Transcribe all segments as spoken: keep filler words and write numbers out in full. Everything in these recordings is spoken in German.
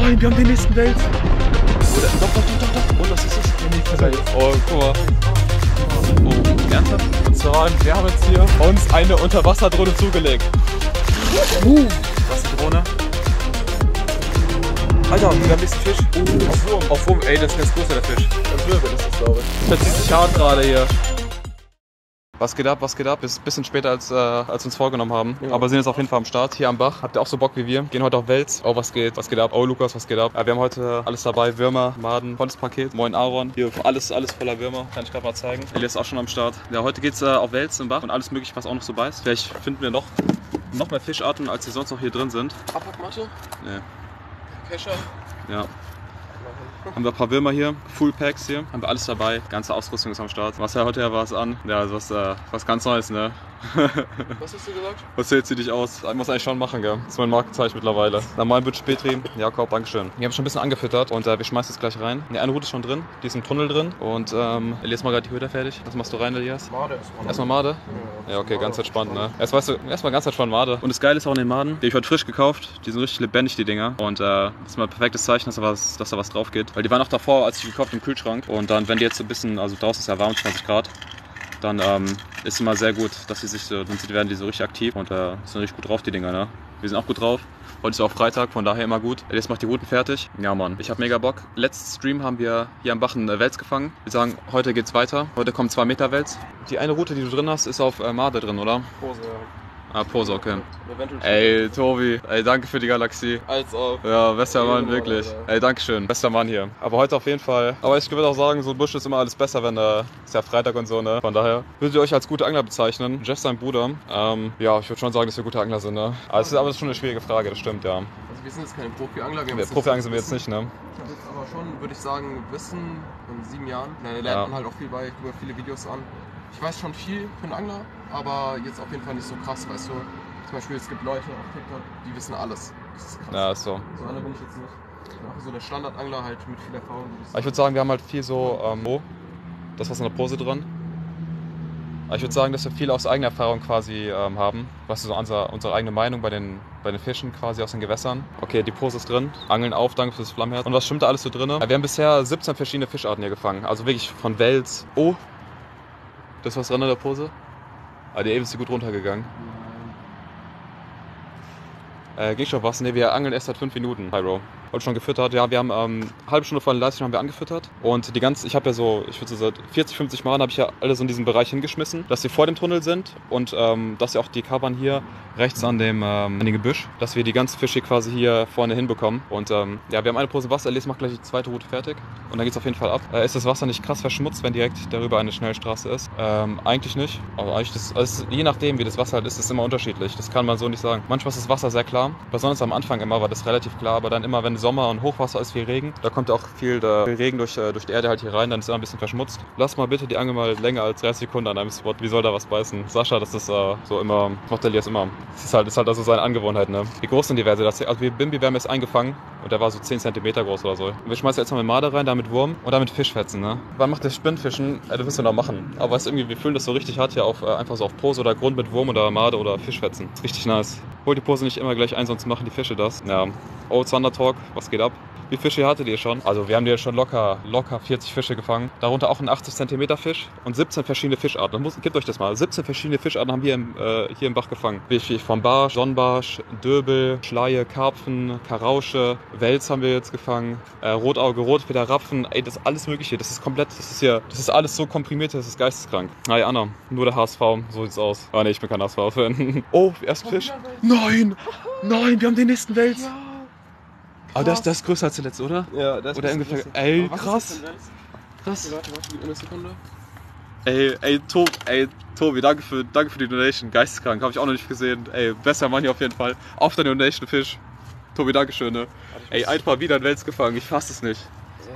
Nein, wir haben den nächsten Wels. Oder, doch, doch, doch, doch, doch. Und was ist das? Der nächste Wels. Oh, guck mal. Oh, ernsthaft? Und zwar, wir haben jetzt hier uns eine Unterwasserdrohne zugelegt. Uh, was ist die Drohne? Alter, wir haben nächsten Fisch. Uh, auf Wurm. Auf Wurm, ey, das ist ganz groß, der Fisch. Ein Wirbel ist das, glaube ich. Das zieht sich hart gerade hier. Was geht ab, was geht ab? Ist ein bisschen später als, äh, als wir uns vorgenommen haben. Ja. Aber sind jetzt auf jeden Fall am Start hier am Bach. Habt ihr auch so Bock wie wir? Gehen heute auf Wels. Oh, was geht? Was geht ab? Oh, Lukas, was geht ab? Ja, wir haben heute alles dabei. Würmer, Maden, volles Paket. Moin Aaron. Hier alles, alles voller Würmer. Kann ich gerade mal zeigen. Elias ist auch schon am Start. Ja, heute geht's äh, auf Wels im Bach und alles mögliche, was auch noch so beißt. Vielleicht finden wir noch, noch mehr Fischarten, als die sonst noch hier drin sind. Abpackmatte? Nee. Kescher? Ja. Haben wir ein paar Würmer hier, Full Packs hier, haben wir alles dabei, ganze Ausrüstung ist am Start. Was ja heute ja was an, ja, also was, äh, was ganz Neues, ne? Was hast du gesagt? Was zählt sie dich aus? Ich muss eigentlich schon machen, gell? Das ist mein Markenzeichen mittlerweile. Na, mein Bütsch Petri, Jakob, Dankeschön. Wir haben schon ein bisschen angefüttert und äh, wir schmeißen jetzt gleich rein. Ne, eine Route ist schon drin, die ist im Tunnel drin und ähm, Elias mal gerade die Höhe fertig. Was machst du rein, Elias? Made erstmal. Erstmal Made? Ja, okay, ganz entspannt, ne? Erst weißt du, erstmal ganz entspannt Made. Und das Geile ist auch in den Maden, die habe ich heute frisch gekauft, die sind richtig lebendig, die Dinger. Und äh, das ist mal ein perfektes Zeichen, dass da was, dass da was drauf geht. Weil die waren auch davor, als ich die gekauft im Kühlschrank. Und dann, wenn die jetzt so ein bisschen, also draußen ist ja warm, zwanzig Grad, dann ähm, ist es immer sehr gut, dass sie sich so, dann werden die so richtig aktiv und äh, sind richtig gut drauf, die Dinger, ne? Wir sind auch gut drauf. Heute ist auch Freitag, von daher immer gut. Jetzt macht die Routen fertig. Ja, Mann, ich habe mega Bock. Letzten Stream haben wir hier am Bach einen Wels gefangen. Wir sagen, heute geht's weiter. Heute kommen zwei Meter Wels. Die eine Route, die du drin hast, ist auf äh, Made drin, oder? Pose, ja. Ah, Pose, okay. Ey, Tobi, ey, danke für die Galaxie. Als ob. Ja, bester Mann, wirklich. Ey, danke schön. Bester Mann hier. Aber heute auf jeden Fall. Aber ich würde auch sagen, so ein Busch ist immer alles besser, wenn da ist ja Freitag und so, ne? Von daher würdet ihr euch als gute Angler bezeichnen. Jeff, sein Bruder. Ähm, ja, ich würde schon sagen, dass wir gute Angler sind, ne? Aber es ist aber schon eine schwierige Frage, das stimmt, ja. Also wir sind jetzt keine Profi-Angler. Ja, Profi-Angler sind wir jetzt nicht, ne? Ich habe jetzt aber schon, würde ich sagen, Wissen in sieben Jahren. Da lernt Ja. man halt auch viel bei, ich gucke mir viele Videos an. Ich weiß schon viel für einen Angler, aber jetzt auf jeden Fall nicht so krass, weißt du. Zum Beispiel, es gibt Leute auf TikTok, die wissen alles. Das ist krass. Ja, ist so. So einer bin ich jetzt nicht. Ich bin einfach so der Standardangler halt mit viel Erfahrung. Aber ich würde sagen, wir haben halt viel so, ähm, oh, das was in der Pose dran. Aber ich würde sagen, dass wir viel aus eigener Erfahrung quasi ähm, haben. Was ist so unser, unsere eigene Meinung bei den, bei den Fischen quasi aus den Gewässern. Okay, die Pose ist drin. Angeln auf, danke fürs Flammherz. Und was stimmt da alles so drin? Wir haben bisher siebzehn verschiedene Fischarten hier gefangen. Also wirklich von Wels. Oh, das was dran in der Pose? Ah, die Eben ist die gut runtergegangen. Äh, ging schon was? Ne, wir angeln erst seit fünf Minuten, Pyro. Heute schon gefüttert. Ja, wir haben ähm, eine halbe Stunde vor der Livestream haben wir angefüttert. Und die ganze, ich habe ja so, ich würde so seit vierzig, fünfzig Mal habe ich ja alles in diesen Bereich hingeschmissen, dass sie vor dem Tunnel sind und ähm, dass sie auch die Covern hier rechts an dem, ähm, an dem Gebüsch, dass wir die ganzen Fische quasi hier vorne hinbekommen. Und ähm, ja, wir haben eine Pose Wasser. Elias macht gleich die zweite Route fertig und dann geht's auf jeden Fall ab. Äh, ist das Wasser nicht krass verschmutzt, wenn direkt darüber eine Schnellstraße ist? Ähm, eigentlich nicht. Aber eigentlich das, also je nachdem, wie das Wasser halt ist, ist es immer unterschiedlich. Das kann man so nicht sagen. Manchmal ist das Wasser sehr klar. Besonders am Anfang immer war das relativ klar, aber dann immer, wenn Sommer und Hochwasser ist, viel Regen, da kommt auch viel, der, viel Regen durch, durch die Erde halt hier rein, dann ist er ein bisschen verschmutzt. Lass mal bitte die Angel mal länger als dreißig Sekunden an einem Spot. Wie soll da was beißen? Sascha, das ist äh, so immer, macht Elias immer. Das ist halt, das ist halt also seine Angewohnheit, ne? Wie groß sind die Verse? Das, also wir Bimbi, wir haben jetzt eingefangen und der war so zehn Zentimeter groß oder so. Und wir schmeißen jetzt mal mit Made rein, da mit Wurm und dann mit Fischfetzen, ne? Wann macht der Spinnfischen? Äh, das müssen wir noch machen. Aber weißt, irgendwie, wir fühlen das so richtig hart hier auf, äh, einfach so auf Pose oder Grund mit Wurm oder Made oder Fischfetzen. Das ist richtig nice. Holt die Pose nicht immer gleich ein, sonst machen die Fische das. Ja. Oh, Thunder Talk, was geht ab? Wie viele Fische hattet ihr schon? Also wir haben hier schon locker, locker vierzig Fische gefangen. Darunter auch ein achtzig Zentimeter Fisch und siebzehn verschiedene Fischarten. Muss, gebt euch das mal. siebzehn verschiedene Fischarten haben wir im, äh, hier im Bach gefangen. Wie viel? Vom Barsch, Sonnenbarsch, Döbel, Schleie, Karpfen, Karausche, Wels haben wir jetzt gefangen, äh, Rotauge, Rotfeder, Rapfen. Ey, das ist alles mögliche. Das ist komplett, das ist hier, das ist alles so komprimiert, das ist geisteskrank. Hi Anna, nur der H S V, so sieht's aus. Ah ne, ich bin kein H S V-Fan. Oh, erst Fisch. Nein, nein, wir haben den nächsten Wels. Ja. Aber das, das ist größer als zuletzt, oder? Ja, das ist Oder ungefähr. Ey, krass. Krass. Warte, warte, eine Sekunde. Ey, ey, Tobi, ey, Tobi, danke für, danke für die Donation. Geisteskrank, habe ich auch noch nicht gesehen. Ey, besser Mann hier auf jeden Fall. Auf der Donation Fisch. Tobi, danke schön, ne? Ey, einfach wieder ein Wels gefangen, ich fass es nicht.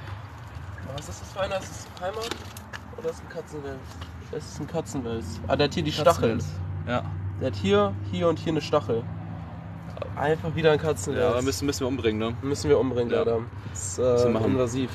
Ja. Was ist das für einer? Ist das ein Heimat? Oder ist das ein Katzenwels? Das ist ein Katzenwels. Ah, der hat hier die Stacheln. Ja. Der hat hier, hier und hier eine Stachel. Einfach wieder ein Katzenwels. Ja, aber müssen, müssen wir umbringen, ne? Müssen wir umbringen, Ja. leider. Das ist äh, machen. invasiv.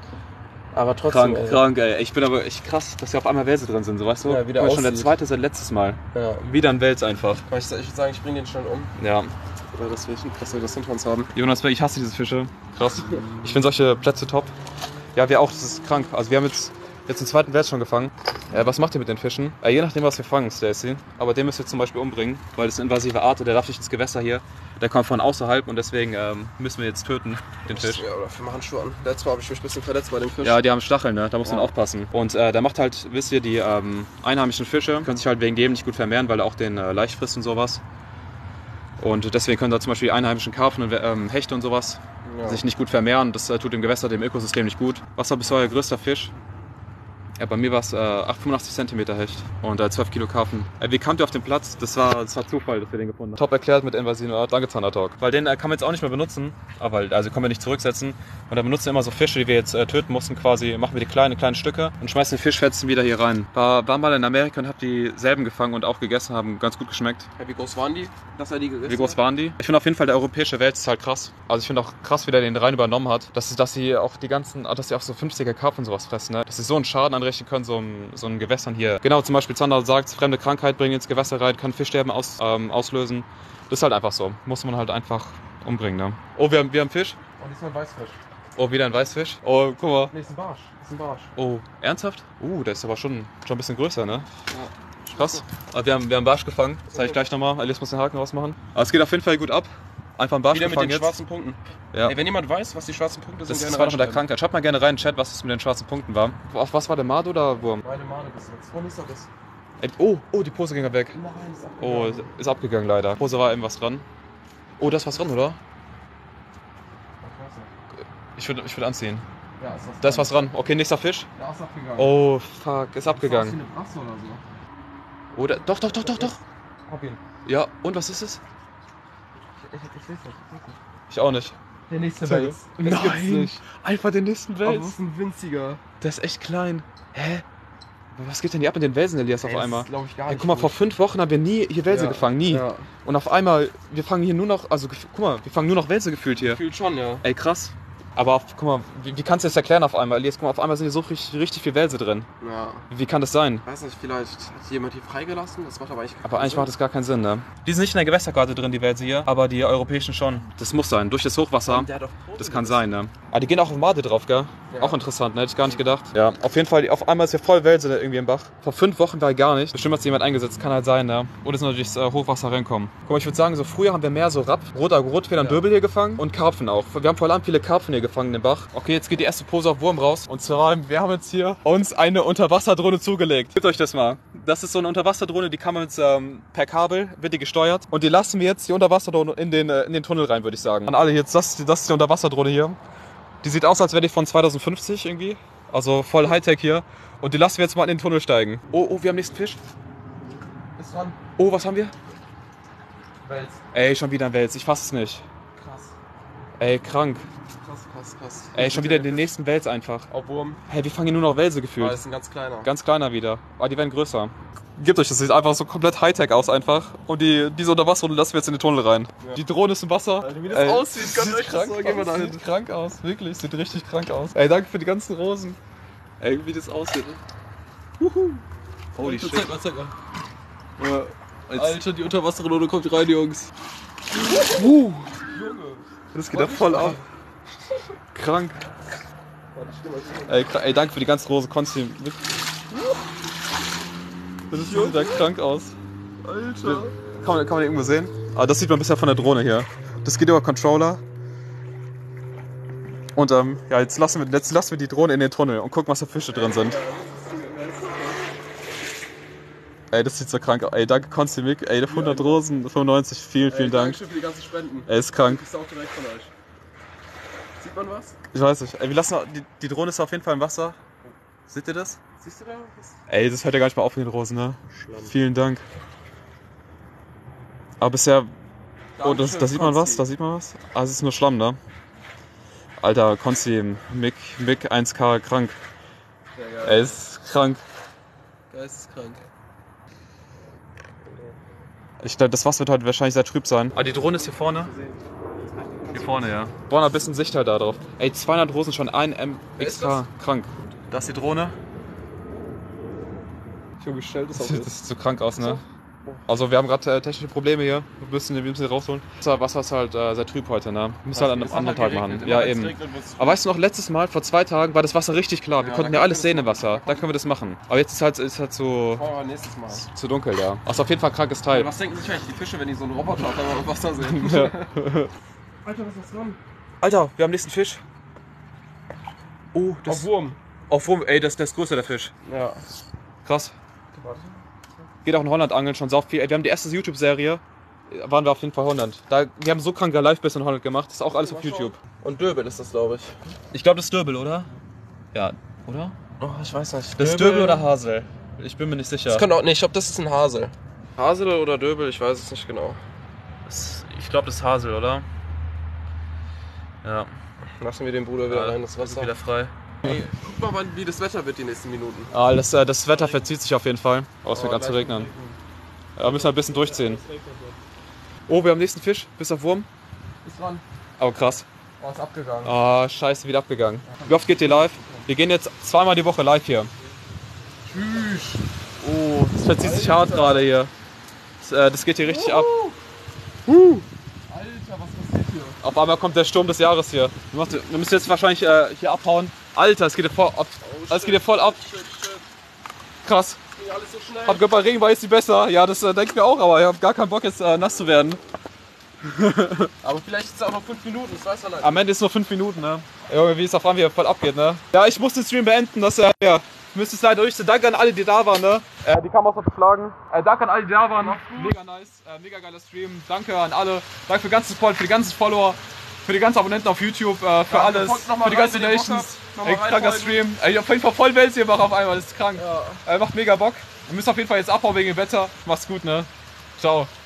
Aber trotzdem. Krank, ey. krank, ey. Ich bin aber echt krass, dass hier auf einmal Welse drin sind, so weißt du? Ja, wie der Guck mal, schon der aussieht. zweite seit letztes Mal. Ja. Wieder ein Wels einfach. Kann ich, ich würde sagen, ich bringe den schnell um. Ja. Oder dass wir, dass wir das hinter uns haben. Jonas, ich hasse diese Fische. Krass. Ich finde solche Plätze top. Ja, wir auch, das ist krank. Also wir haben jetzt, jetzt den zweiten Wels schon gefangen. Äh, was macht ihr mit den Fischen? Äh, je nachdem, was wir fangen, Stacy. Aber den müsst ihr zum Beispiel umbringen, weil das ist eine invasive Art und der darf nicht ins Gewässer hier. Der kommt von außerhalb und deswegen ähm, müssen wir jetzt töten, den Fisch. Ja, oder wir machen Handschuhe an. Letztes Mal habe ich mich ein bisschen verletzt bei dem Fisch. Ja, die haben Stacheln, ne? Da muss man Ja. aufpassen. Und äh, der macht halt, wisst ihr, die ähm, einheimischen Fische können sich halt wegen dem nicht gut vermehren, weil er auch den äh, Laich frisst und sowas. Und deswegen können da zum Beispiel die einheimischen Karpfen und ähm, Hechte und sowas Ja. sich nicht gut vermehren. Das äh, tut dem Gewässer, dem Ökosystem nicht gut. Was war bisher euer größter Fisch? Ja, bei mir war es äh, fünfundachtzig Zentimeter Hecht und äh, zwölf Kilo Karpfen. Äh, wie kamt ihr auf den Platz? Das war, das war Zufall, dass wir den gefunden haben. Top erklärt mit invasiven Art, danke Thundertalk. Weil den äh, kann man jetzt auch nicht mehr benutzen, aber also können wir nicht zurücksetzen. Und da benutzen wir immer so Fische, die wir jetzt äh, töten mussten quasi, machen wir die kleinen, kleinen Stücke und schmeißen die Fischfetzen wieder hier rein. War, war mal in Amerika und hab die selben gefangen und auch gegessen, haben ganz gut geschmeckt. Ja, wie groß waren die, dass er die gegessen Wie groß waren die? Ich finde auf jeden Fall, der europäische Wels ist halt krass. Also ich finde auch krass, wie der den rein übernommen hat. Dass, dass sie auch die ganzen, dass sie auch so fünfziger Karpfen und sowas fressen, ne? Dass sie so einen Schaden anrichten können, so ein so ein Gewässern hier. Genau, zum Beispiel Zander sagt, fremde Krankheit bringen ins Gewässer rein, kann Fischsterben aus, ähm, auslösen. Das ist halt einfach so. Muss man halt einfach umbringen, ne? Oh, wir haben, wir haben Fisch. Und diesmal ein Weißfisch. Oh, wieder ein Weißfisch. Oh, guck mal. Nee, ist ein Barsch. Ist ein Barsch. Oh, ernsthaft? Uh, der ist aber schon, schon ein bisschen größer, ne? Ja. Krass. Aber wir haben, wir haben Barsch gefangen. Das zeige ich gleich nochmal. Alice muss den Haken rausmachen. Aber es geht auf jeden Fall gut ab. Einfach einen Barsch Wieder mit gefangen den jetzt. schwarzen Punkten. Ja. Ey, wenn jemand weiß, was die schwarzen Punkte sind, Das, gerne das war noch mit der reinschreiben. Krankheit. Schaut mal gerne rein in den Chat, was es mit den schwarzen Punkten war. Auf was war der Made oder Wurm? Meine Made bis jetzt. Wo ist das? Ey, Oh, oh, die Pose ging ja weg. Nein, ist Oh, abgegangen. ist abgegangen leider. Pose war eben was dran. Oh, da ist was dran, oder? Ich würde ich würd anziehen. Ja, ist was Da ist was dran. Okay, nächster Fisch. Ja, ist abgegangen. Oh, fuck, ist Das sah aus wie abgegangen. eine Brasse oder so. Oder? Doch, doch, doch, doch, doch. Hab ihn. Ja, und was ist es? Ich, ich, ich weiß nicht, ich weiß nicht. Ich auch nicht. Der nächste Zeig. Wels. Das gibt's Nein, nicht. einfach den nächsten Aber das Wels. ist ein winziger. Der ist echt klein. Hä? Aber was geht denn hier ab mit den Welsen, Elias, auf Ey, das einmal? ist, glaub ich, gar Ey, nicht guck mal, gut. vor fünf Wochen haben wir nie hier Welse Ja. gefangen, nie. Ja. Und auf einmal, wir fangen hier nur noch, also gef- guck mal, wir fangen nur noch Welse gefühlt hier. Gefühlt schon, ja. Ey, krass. Aber auf, guck mal, wie, wie kannst du das erklären auf einmal? Elias, guck mal, auf einmal sind hier so richtig, richtig viel Welse drin. Ja. Wie, wie kann das sein? Weiß nicht, vielleicht hat jemand die freigelassen. Das macht aber eigentlich Aber eigentlich macht das gar keinen Sinn, ne? Die sind nicht in der Gewässerkarte drin, die Welse hier, aber die europäischen schon. Das muss sein, durch das Hochwasser. Der hat auf Quote Das kann gebissen. sein, ne? Ah, die gehen auch auf Made drauf, gell? Ja. Auch interessant, ne? Hätte ich gar nicht gedacht. Ja, auf jeden Fall, auf einmal ist hier voll Welse irgendwie im Bach. Vor fünf Wochen war gar nicht. Bestimmt hat sich jemand eingesetzt, kann halt sein, ne? Oder sind natürlich das äh, Hochwasser reinkommen. Guck mal, ich würde sagen, so früher haben wir mehr so Rapp, Roter Rotfeder und Ja. Döbel hier gefangen und Karpfen auch. Wir haben vor allem viele Karpfen hier gefangen im Bach. Okay, jetzt geht die erste Pose auf Wurm raus. Und zwar, wir haben jetzt hier uns eine Unterwasserdrohne zugelegt. Gebt euch das mal. Das ist so eine Unterwasserdrohne, die kann man jetzt ähm, per Kabel, wird die gesteuert. Und die lassen wir jetzt, die Unterwasserdrohne, in den, äh, in den Tunnel rein, würde ich sagen. An alle jetzt, das, das ist die Unterwasserdrohne hier. Die sieht aus, als wäre die von zweitausendfünfzig irgendwie. Also voll Hightech hier. Und die lassen wir jetzt mal in den Tunnel steigen. Oh, oh, wir haben nächsten Fisch. Ist dran. Oh, was haben wir? Wels. Ey, schon wieder ein Wels. Ich fass es nicht. Krass. Ey, krank. Krass, krass, krass. Ey, schon wieder den nächsten Wels einfach. Auf Wurm. Hey, wir fangen hier nur noch Welse Aber gefühlt. das ist ein ganz kleiner. Ganz kleiner wieder. Aber die werden größer. Gebt euch, das sieht einfach so komplett Hightech aus einfach. Und die, diese Unterwasserrunde lassen wir jetzt in den Tunnel rein. Ja. Die Drohne ist im Wasser. Alter, wie das aussieht, könnt ihr euch das krank so- gehen wir aus. da hin. Sieht krank aus, wirklich. Sieht richtig krank aus. Ey, danke für die ganzen Rosen. Ey, wie das aussieht. Wuhu. Holy shit. Zeig mal, zeig mal. Ja, Alter, die Unterwasserrunde kommt rein, Jungs. Uh, Junge. das geht ja voll ab. Krank. Ey, kr- ey, danke für die ganzen Rosen. Konsti. Das sieht wieder krank aus. Alter. Kann man, kann man irgendwo sehen? Ah, das sieht man bisher von der Drohne hier. Das geht über Controller. Und ähm, ja, jetzt lassen, wir, jetzt lassen wir die Drohne in den Tunnel und gucken, was für Fische drin sind. Ey, das sieht so krank aus. Ey, danke Konsti Mick. Ey, hundert Rosen, fünfundneunzig. Vielen, vielen Dank. Dankeschön für die ganzen Spenden. Ey, ist krank. Das ist auch direkt von euch. Sieht man was? Ich weiß nicht. Ey, wir lassen, die, die Drohne ist auf jeden Fall im Wasser. Seht ihr das? Siehst du da was? Ey, das hört ja gar nicht mal auf mit den Rosen, ne? Schlamm. Vielen Dank. Aber bisher... Oh, das, Dankeschön, da sieht man was, Konsti. da sieht man was. Ah, es ist nur Schlamm, ne? Alter, Konsti, Mick, Mick eins K, krank. Sehr geil. Ey, ist krank. Geisteskrank. Ich glaube, das Wasser wird heute wahrscheinlich sehr trüb sein. Ah, die Drohne ist hier vorne? Hier vorne, ja. Vorne ein bisschen Sicht halt da drauf. Ey, zweihundert Rosen schon, ein M X K, krank. Da ist die Drohne. Für gestellt ist Das sieht, das sieht so krank aus, ne? Also wir haben gerade äh, technische Probleme hier. Wir müssen, wir müssen hier rausholen. Das Wasser ist halt äh, sehr trüb heute, ne? Wir müssen halt an einem anderen Tag machen. Ja, eben. Aber weißt du noch, letztes Mal, vor zwei Tagen, war das Wasser richtig klar. Wir Ja, konnten da ja können alles wir sehen das im Wasser. Da können wir das machen. Aber jetzt ist halt, ist halt so Machen wir nächstes Mal. zu dunkel, ja. Das ist auf jeden Fall ein krankes Teil. Was denken sich eigentlich die Fische, wenn die so einen Roboter auf einmal im Wasser sehen? Ja. Alter, was ist dran? Alter, wir haben nächsten Fisch. Oh, Auf Wurm. Auf Wurm, ey, das, das ist größer, der Fisch. Ja. Krass. Geht auch in Holland angeln, schon sau viel. Ey, wir haben die erste YouTube-Serie, waren wir auf jeden Fall Holland. Da, wir haben so kranke Live-Biss in Holland gemacht, das ist auch alles auf YouTube. Und Döbel ist das, glaube ich. Ich glaube, das ist Döbel, oder? Ja, oder? Oh, ich weiß nicht. Das ist Döbel oder Hasel? Ich bin mir nicht sicher. Das kann auch nicht. Ich glaube, das ist ein Hasel. Hasel oder Döbel, ich weiß es nicht genau. Das, ich glaube, das ist Hasel, oder? Ja. Lassen wir den Bruder wieder Ja, rein, das Wasser. wieder frei. Ey, guck mal, wie das Wetter wird die nächsten Minuten. Ah, das, äh, das Wetter verzieht sich auf jeden Fall. Oh, es fängt Oh, an zu gleich regnen. Ja, wir müssen ein bisschen durchziehen. Oh, wir haben nächsten Fisch. Bis auf Wurm. Ist dran. Aber krass. Oh, ist abgegangen. Ah, scheiße, wieder abgegangen. Wie oft geht ihr live? Wir gehen jetzt zweimal die Woche live hier. Tschüss. Oh, das verzieht sich hart gerade hier. Das, äh, das geht hier richtig ab. Alter, was passiert hier? Auf einmal kommt der Sturm des Jahres hier. Du, machst, du müsst jetzt wahrscheinlich äh, hier abhauen. Alter, es geht hier voll ab. Alles geht hier voll ab. Shit, shit. Krass. Ging alles so schnell. Hab gehört, bei Regen war jetzt die besser. Ja, das äh, denke ich mir auch, aber ich habe gar keinen Bock jetzt äh, nass zu werden. Aber vielleicht ist es auch noch fünf Minuten, das weiß man halt. Am Ende ist nur fünf Minuten, ne? Junge, wie es auf einmal voll abgeht, ne? Ja, ich muss den Stream beenden, das äh, ja. Ich müsste es leider durchziehen. Danke an alle, die da waren, ne? Äh, die kamen auch noch geschlagen. Äh, danke an alle, die da waren. Mega nice, äh, mega geiler Stream. Danke an alle. Danke für den ganzen Support, für die ganzen Follower, für die ganzen Abonnenten auf YouTube, äh, für Ja, alles. folgt noch mal Für die rein, ganzen wenn ihr Bock Donations. habt. Noch mal Ey, kranker reinfolgen. Stream. Ey, auf jeden Fall voll Welt hier auf einmal, das ist krank. Ja. Äh, macht mega Bock. Wir müssen auf jeden Fall jetzt abhauen wegen dem Wetter. Macht's gut, ne? Ciao.